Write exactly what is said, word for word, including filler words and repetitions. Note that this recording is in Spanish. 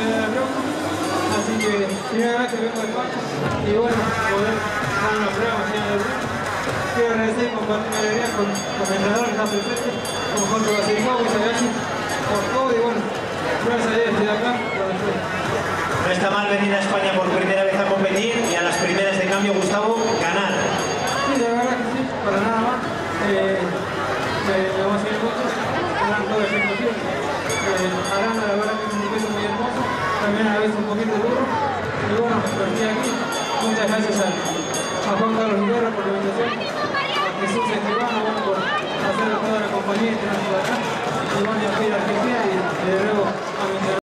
medalla de bronce. Así que primera vez que vengo de Paco y bueno, poder dar una prueba mañana de bronce. Quiero agradecer y compartir mi alegría con, con el entrenador que está presente, con Jorge Basilicao, que se agache por todo y bueno, gracias a Dios estoy acá, lo después. No está mal venir a España por primera vez a competir y a las primeras de cambio, Gustavo, ganar. Sí, la verdad que sí, para nada más. Eh, me, me emocioné mucho, eran todas las emociones. Eh, Arana, la verdad que es un peso muy hermoso, también a veces un poquito duro. Y bueno, pues estoy aquí. Muchas gracias a, a Juan Carlos Rivera por la invitación, a Jesús Escribano, bueno, por hacer toda la compañía y tenernos acá. Y bueno, y a Argentina.